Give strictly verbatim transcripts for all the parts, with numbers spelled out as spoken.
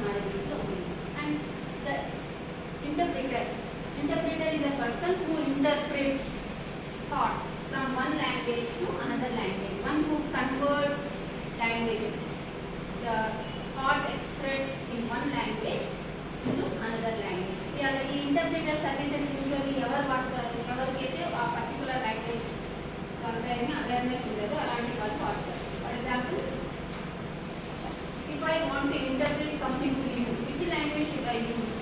maladies lo undi. And the interpreter, interpreter is a person who interprets thoughts from one language to another language, one who converts languages, the thoughts expressed in one language into another language. Yeah, the interpreter services usually ever vaadtaru, evarikaithe a particular language contain awareness undado alanti vallu vaadtaru. For example, if I want to interpret something to you, which language should I use?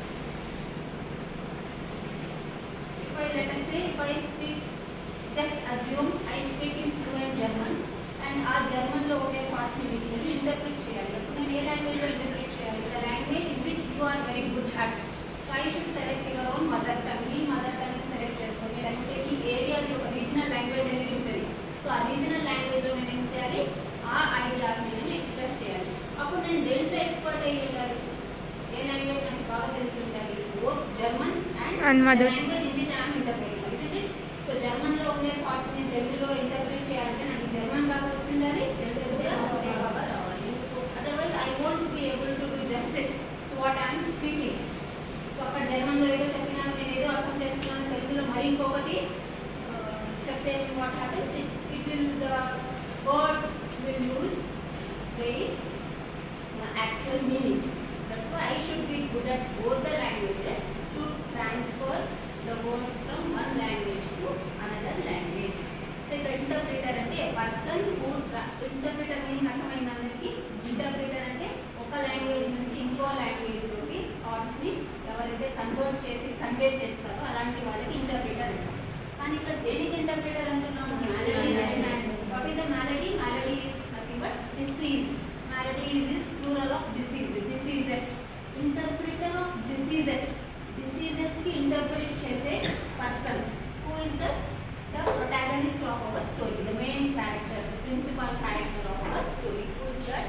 If I, let us say, if I speak, just assume I speak in fluent German and ఆ German లో ఒకే parts ని మీకు నేను interpret చేయాలి. అప్పుడు నేను ఏ లాంగ్వేజ్ లో ఇంటర్ప్రిట్ చేయాలి? The language in which you are very good at. So I should select your own mother tongue. ఈ మదర్ టంగ్ ని సెలెక్ట్ చేసుకోండి. లేకపోతే ఈ ఏరియాకి ఒక రీజనల్ లాంగ్వేజ్ అనేది ఉంటుంది. సో ఆ రీజనల్ లాంగ్వేజ్ లో నేను ఏం చేయాలి? ఆ ఐడియాస్ ని నేను ఎక్స్ప్రెస్ చేయాలి. అప్పుడు నేను దేంట్లో ఎక్స్పర్ట్ అయ్యి ఉండాలి? ఏ లాంగ్వేజ్ నాకు బాగా తెలిసి ఉండాలి? Both German and language in which I am interpreting. So German లో ఉండే థాట్స్ ని తెలుగులో ఇంటర్ప్రిట్ చేయాలంటే నాకు జర్మన్ బాగా వచ్చి ఉండాలి, తెలుగు కూడా ఒకే బాగా రావాలి. Otherwise I won't be able to do justice to what I am speaking. So అక్కడ జర్మన్లో ఏదో చెప్పినాను, నేను ఏదో అర్థం చేసుకున్నాను, తెలుగులో మరి ఇంకొకటి చెప్తే what happens, it it will the words will use the actual meaning. That's why I should be good at both the languages to transfer the words from one language to another language. So the interpreter ante a person who interpreter meaning అర్థమైంది అందరికి. interpreter అంటే ఒక language నుంచి ఇంకో language లోకి thoughts ని ఎవరైతే convert చేసి కన్వే చేస్తారో అలాంటి వాళ్ళకి ఇంటర్ప్రిటర్ అంటారు. కానీ ఇక్కడ దేనికి ఇంటర్ప్రిటర్ అంటున్నాము? melodies. What is a melody? Melody is nothing but disease. Melodies is plural of disease, diseases. Interpreter of diseases. Diseases ki interpret chese person who is the the protagonist of our story, the main character, the principal character of our story. Who is that?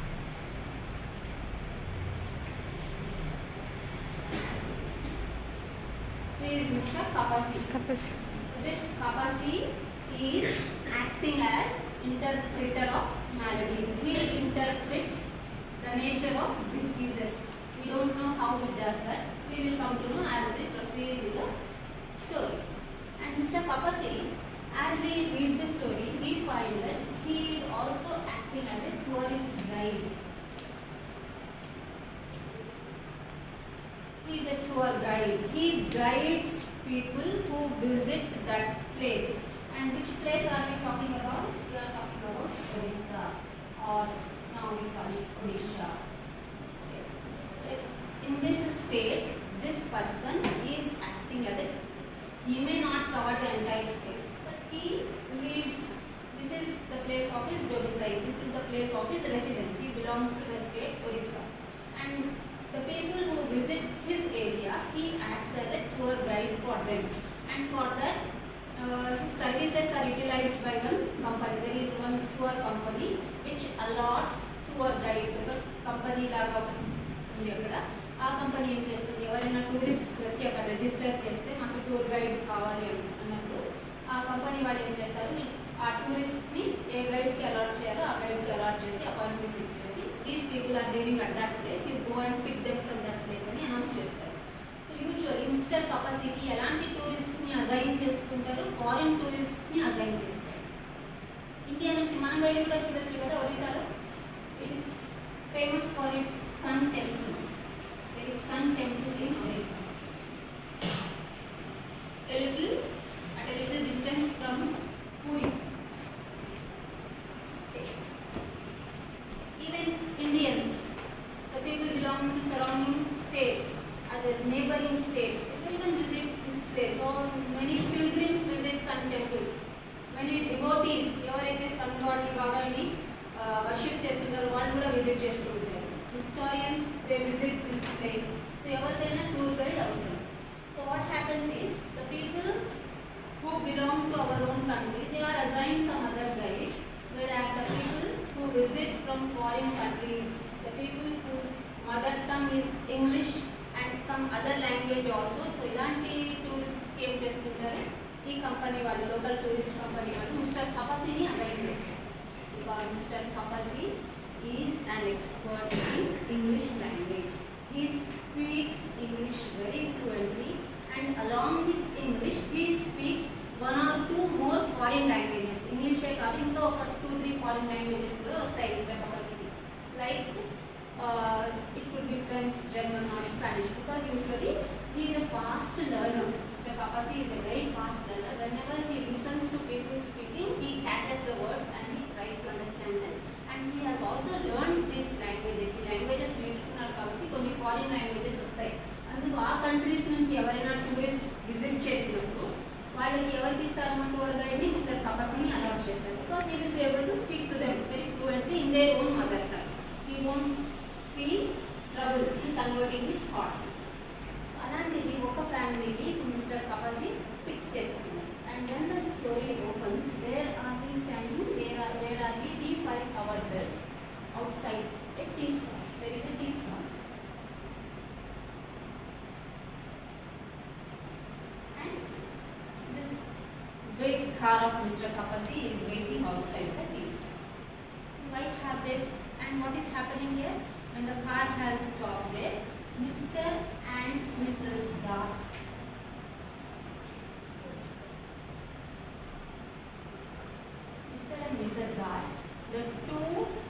Please, Mister Kapasi. Kapasi. This Kapasi is acting as interpreter of maladies. He interprets the nature of diseases. We don't know how he does that. We will come to know as we proceed with the story. And Mister Kapasi, as we read the story, we find that he is also acting as a tourist guide. He is a tour guide. He guides people who visit that place. And which place are we talking about? We are talking about Orissa, or now we call it Odisha. In this state, this person is acting as a, he may not cover the entire state, but he lives, this is the place of his domicile, this is the place of his residence, he belongs to the state Orissa. And the people who visit his area, he acts as a tour guide for them. And for that, uh, his services are utilized by one company. There is one tour company which allots tour guides. So the company laga undi akkada. ఆ company ఏం చేస్తుంది, ఎవరైనా tourists వచ్చి అక్కడ register చేస్తే మాకు tour guide కావాలి అన్నప్పుడు ఆ కంపెనీ వాళ్ళు ఏం చేస్తారు, ఆ టూరిస్ట్స్ని ఏ గైడ్కి అలాట్ చేయాలో ఆ గైడ్కి అలాట్ చేసి అపాయింట్మెంట్ ఫిక్స్ చేసి these people are living at that place, you go and pick them from that place అని అనౌన్స్ చేస్తారు. సో యూజువల్లీ మిస్టర్ కపసికి ఎలాంటి టూరిస్ట్స్ని అజైన్ చేసుకుంటారు? ఫారిన్ టూరిస్ట్స్ని అజైన్ చేస్తారు. ఇండియా నుంచి మనం వెళ్ళి కూడా చూడొచ్చు కదా ఒరిస్సాలో. It is famous for its sun temple. There is sun temple in Orissa. A little, at a little distance from Puri. Okay. Even Indians, the people belonging to surrounding states, other neighboring states, everyone visits this place. So many pilgrims visit sun temple. Many devotees, ఎవరైతే sun god ని బాగా worship చేస్తుంటారో వాళ్ళు కూడా visit చేస్తుంటారు. Historians, they visit this place. So ఎవరికైనా tour guide అవసరం. So what happens is, the people who belong to our own country, they are assigned some other guides, whereas the people who visit from foreign countries, the people whose mother tongue is English and some other language also, so ఇలాంటి tourists ఏం చేస్తుంటారు, ఈ company వాళ్ళు, local tourist company వాళ్ళు mister కపసిని assign చేస్తారు. Because mister Kapasi is an expert in English language. German or Spanish, because usually he is a fast learner. Mister Kapasi is a very fast learner. Whenever he listens to people speaking, he catches the words and he tries to understand them. And he has also learned these languages. ఈ languages నేర్చుకున్నారు కాబట్టి కొన్ని foreign languages వస్తాయి. అందుకు ఆ countries నుంచి ఎవరైనా tourist visit చేసినప్పుడు వాళ్ళకి ఎవరికి ఇస్తారన్న టూర్ గైడ్ని మిస్టర్ కపసిని అలౌట్ చేస్తారు. Because he will be able to speak to them very fluently in their own mother tongue. He won't feel trouble in converting his thoughts. అలాంటిది ఒక ఫ్యామిలీకి మిస్టర్ కపసి పిక్ చేస్తున్నారు. And then the story opens, where are we standing, where are where are we we find our selves outside a tea stall. There is a tea stall. And this big car of Mister Kapasi is waiting outside the tea stall. Why have this? And what is happening here? When the car has stopped there, Mister and Missus Das Mister and Missus Das, the two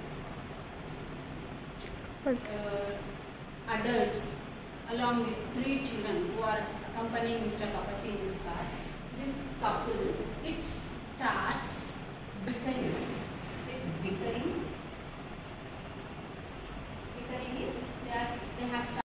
uh, adults along with three children who are accompanying Mister Kapasi in his car, this couple, it starts bickering. This bickering, bickering is they are they have started